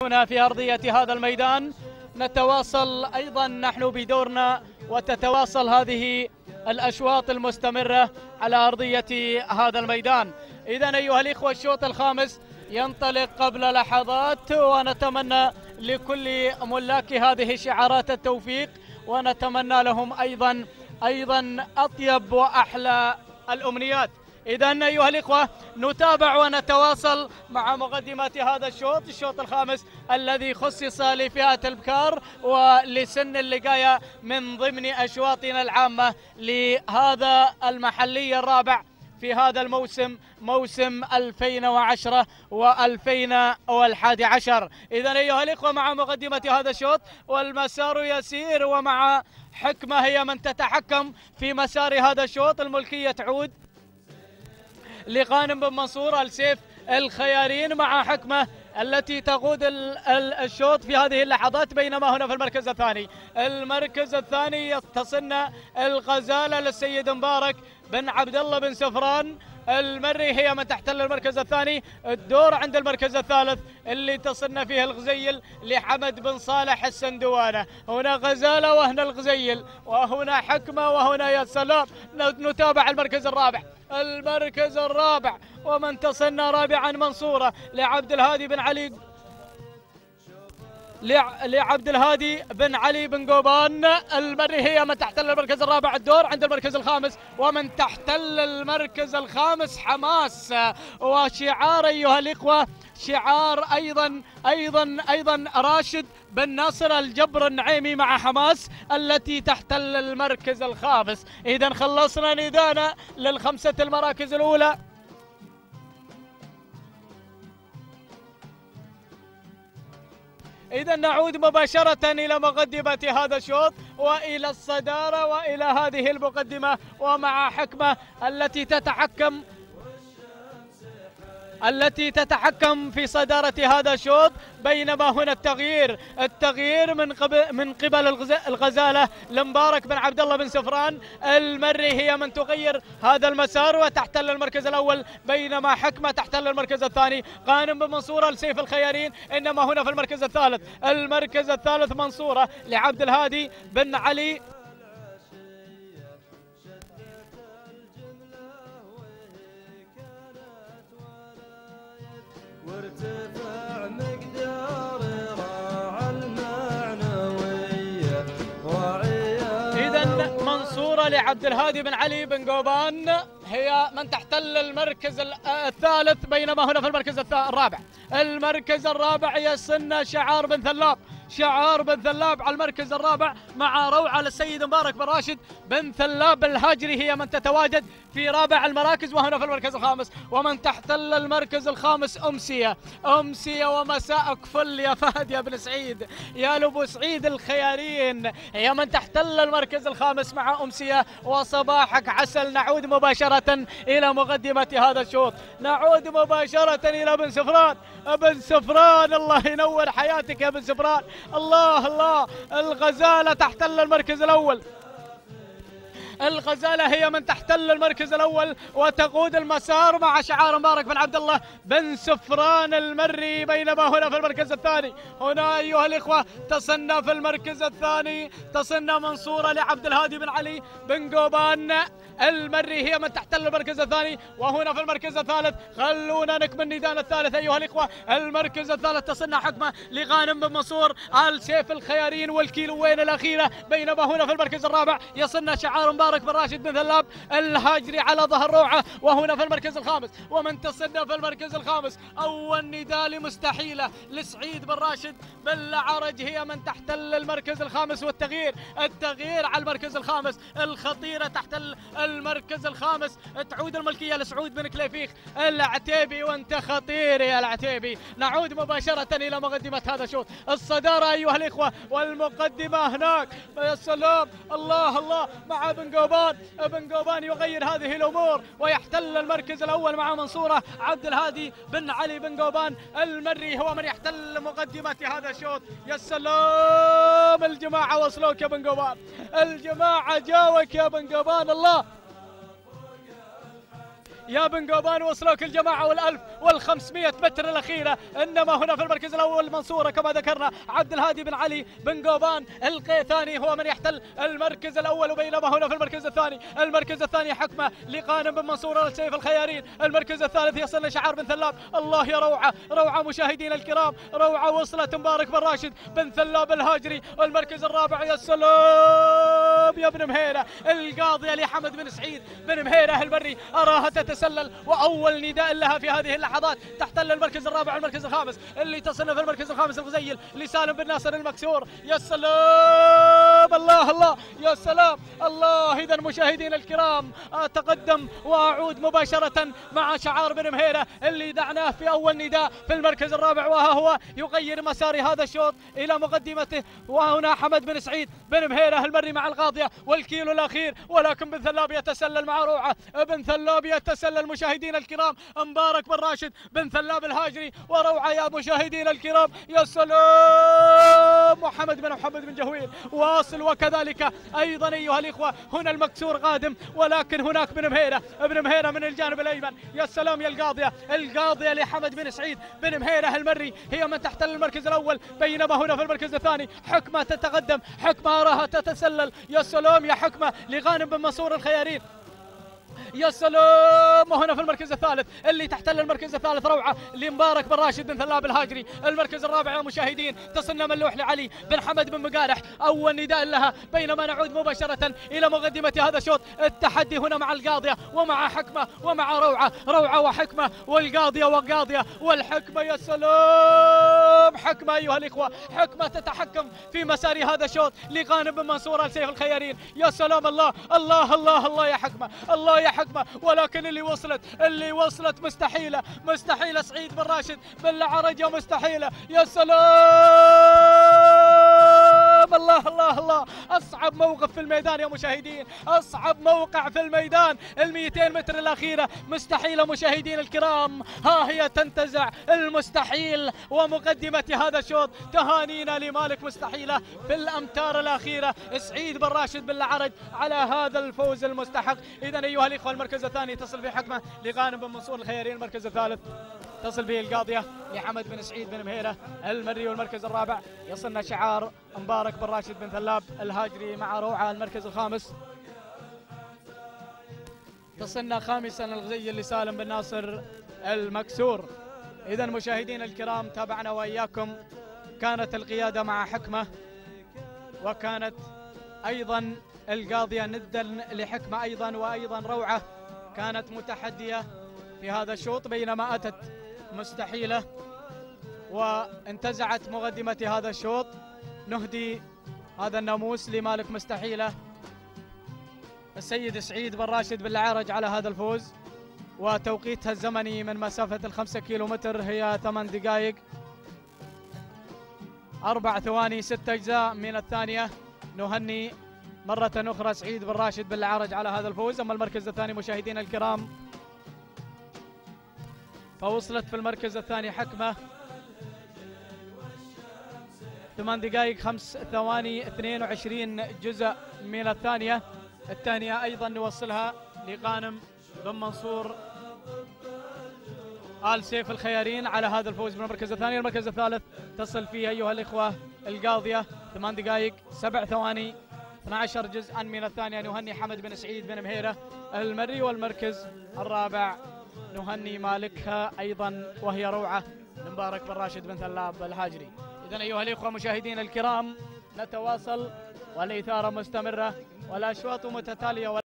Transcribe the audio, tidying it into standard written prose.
هنا في أرضية هذا الميدان. نتواصل أيضا نحن بدورنا وتتواصل هذه الأشواط المستمرة على أرضية هذا الميدان. إذن أيها الإخوة الشوط الخامس ينطلق قبل لحظات، ونتمنى لكل ملاك هذه الشعارات التوفيق، ونتمنى لهم أيضا أطيب وأحلى الأمنيات. إذن أيها الإخوة نتابع ونتواصل مع مقدمة هذا الشوط الخامس الذي خصص لفئة البكار ولسن اللقاية من ضمن أشواطنا العامة لهذا المحلي الرابع في هذا الموسم، موسم 2010 و2011. إذن أيها الإخوة مع مقدمة هذا الشوط والمسار يسير، ومع حكمة هي من تتحكم في مسار هذا الشوط. الملكية تعود لغانم بن منصور السيف الخيارين مع حكمة التي تقود الشوط في هذه اللحظات. بينما هنا في المركز الثاني يتصن الغزالة للسيد مبارك بن عبد الله بن سفران المري، هي من تحتل المركز الثاني. الدور عند المركز الثالث اللي تصن فيه الغزيل لحمد بن صالح السندوانة. هنا غزالة وهنا الغزيل وهنا حكمة وهنا يا سلام. نتابع المركز الرابع ومن تصن رابعا منصورة لعبد الهادي بن علي بن قوبان المري، هي من تحتل المركز الرابع. الدور عند المركز الخامس ومن تحتل المركز الخامس حماس. وشعار أيها الإخوة شعار أيضا راشد بن ناصر الجبر النعيمي مع حماس التي تحتل المركز الخامس. إذا خلصنا ندانا للخمسة المراكز الأولى. إذا نعود مباشرة إلى مقدمة هذا الشوط وإلى الصدارة وإلى هذه المقدمة، ومع حكمة التي تتحكم في صدارة هذا الشوط. بينما هنا التغيير من قبل الغزالة لمبارك بن عبد الله بن سفران المري، هي من تغير هذا المسار وتحتل المركز الأول، بينما حكمة تحتل المركز الثاني. غانم بن منصورة السيف الخيارين. إنما هنا في المركز الثالث منصورة لعبد الهادي بن علي وارتفع مقدار راعى المعنوية وعيا. إذن منصورة لعبد الهادي بن علي بن قوبان هي من تحتل المركز الثالث. بينما هنا في المركز الرابع يصن شعار بن ثلاب على المركز الرابع مع روعة للسيد مبارك بن راشد بن ثلاب الهاجري، هي من تتواجد في رابع المراكز. وهنا في المركز الخامس ومن تحتل المركز الخامس أمسية ومساءك فل يا فهد يا بن سعيد يا لبو سعيد الخيارين، هي من تحتل المركز الخامس مع أمسية وصباحك عسل. نعود مباشرة إلى مقدمة هذا الشوط، نعود مباشرة إلى بن سفران. الله ينور حياتك يا بن سفران. الله الغزالة تحتل المركز الأول. الغزالة هي من تحتل المركز الأول وتقود المسار مع شعار مبارك بن عبد الله بن سفران المري. بينما هنا في المركز الثاني هنا أيها الإخوة تصن في المركز الثاني منصورة لعبد الهادي بن علي بن قوبان المري، هي من تحتل المركز الثاني. وهنا في المركز الثالث خلونا نكمل ندان الثالث أيها الإخوة. المركز الثالث تصن حكمة لغانم بن منصور السيف الخيارين والكيلوين الأخيرة. بينما هنا في المركز الرابع يصن شعار مبارك بن راشد بن ثلاب الهاجري على ظهر روعة. وهنا في المركز الخامس ومن تصن في المركز الخامس أول نداء لمستحيلة لسعيد بن راشد بن لعرج، هي من تحتل المركز الخامس. والتغيير على المركز الخامس، الخطيرة تحتل المركز الخامس. تعود الملكية لسعود بن كليفيخ العتيبي، وانت خطير يا العتيبي. نعود مباشرة إلى مقدمة هذا الشوط. الصدارة أيها الإخوة والمقدمة هناك يا سلام. الله مع بن قوبان يغير هذه الأمور ويحتل المركز الأول مع منصورة عبد الهادي بن علي بن قوبان المري، هو من يحتل مقدمة هذا الشوط. يا سلام الجماعة وصلوك يا بن الجماعة جاوك يا بن قوبان. الله يا بن قوبان وصلوك الجماعة وال1500 متر الأخيرة. إنما هنا في المركز الأول منصورة كما ذكرنا عبد الهادي بن علي بن قوبان القيثاني هو من يحتل المركز الأول. وبينما هنا في المركز الثاني حكمة لقانم بن منصور السيف الخيارين. المركز الثالث يصل شعار بن ثلاب. الله يا روعة مشاهدينا الكرام، روعة وصلت مبارك بن راشد بن ثلاب الهاجري. المركز الرابع يا سلام يا بن مهيرة القاضية لحمد بن سعيد بن مهيرة المري، أراها تتسلل وأول نداء لها في هذه اللحظات تحتل المركز الرابع والمركز الخامس. اللي تصل في المركز الخامس الغزيل لسالم بن ناصر المكسور. يا سلام الله يا سلام الله. إذا مشاهدينا الكرام أتقدم وأعود مباشرة مع شعار بن مهيرة اللي دعناه في أول نداء في المركز الرابع، وها هو يغير مسار هذا الشوط إلى مقدمته. وهنا حمد بن سعيد بن مهيرة المري مع القاضية والكيلو الأخير، ولكن بن ثلاب يتسلل مع روعة. بن ثلاب يتسلل مشاهدينا الكرام. مبارك بن راشد بن ثلاب الهاجري وروعة يا مشاهدينا الكرام. يا سلام محمد بن جهويل واصل، وكذلك أيضا أيها الإخوة هنا المكسور قادم، ولكن هناك بن مهيرة من الجانب الأيمن. يا سلام يا القاضية لحمد بن سعيد بن مهيرة المري هي من تحتل المركز الأول. بينما هنا في المركز الثاني حكمة تتقدم، حكمة أراها تتسلل. يا سلام يا حكمة لغانم بن منصور الخيارين. يا سلام. وهنا في المركز الثالث اللي تحتل المركز الثالث روعة لمبارك بن راشد بن ثلاب الهاجري. المركز الرابع يا مشاهدين تصلنا ملوح لعلي بن حمد بن مقارح، أول نداء لها. بينما نعود مباشرة إلى مقدمة هذا الشوط. التحدي هنا مع القاضية ومع حكمة ومع روعة وحكمة والقاضية والحكمة. يا سلام حكمة أيها الإخوة، حكمة تتحكم في مسار هذا الشوط لغانم بن منصور السيف الخيارين. يا سلام الله يا حكمة، الله يا حكمة. ولكن اللي وصلت مستحيلة سعيد بن راشد بن العرج مستحيلة. يا سلام الله. أصعب موقف في الميدان يا مشاهدين، أصعب موقع في الميدان. 200 متر الأخيرة مستحيلة مشاهدين الكرام، ها هي تنتزع المستحيل. ومقدمة هذا الشوط تهانينا لمالك مستحيلة في الأمتار الأخيرة سعيد بن راشد بن العرج على هذا الفوز المستحق. إذا أيها الإخوة المركز الثاني تصل به حكمة لغانم بن منصور الخيارين. المركز الثالث تصل به القاضية لحمد بن سعيد بن مهيرة المري. والمركز الرابع يصلنا شعار مبارك بن راشد بن ثلاب الهاجري مع روعة. المركز الخامس تصلنا خامسا الغزيل لسالم بن ناصر المكسور. إذا مشاهدينا الكرام تابعنا وإياكم، كانت القيادة مع حكمة، وكانت أيضا القاضية ندا لحكمة وأيضا روعة كانت متحدية في هذا الشوط، بينما أتت مستحيلة وانتزعت مقدمة هذا الشوط. نهدي هذا الناموس لمالك مستحيلة السيد سعيد بن راشد بن العرج على هذا الفوز. وتوقيتها الزمني من مسافة 5 كيلومتر هي 8 دقائق 4 ثواني 6 أجزاء من الثانية. نهني مرة أخرى سعيد بن راشد بن العرج على هذا الفوز. أما المركز الثاني مشاهدينا الكرام فوصلت في المركز الثاني حكمة 8 دقائق 5 ثواني 22 جزء من الثانية. الثانية أيضا نوصلها لغانم بن منصور آل سيف الخيارين على هذا الفوز من المركز الثاني. المركز الثالث تصل فيه أيها الإخوة القاضية 8 دقائق 7 ثواني 12 جزءا من الثانية. نهني حمد بن سعيد بن مهيرة المري. والمركز الرابع نهني مالكها أيضا وهي روعة مبارك بن راشد بن ثلاب الهاجري. إذن أيها الإخوة مشاهدين الكرام نتواصل والإثارة مستمرة والأشواط متتالية.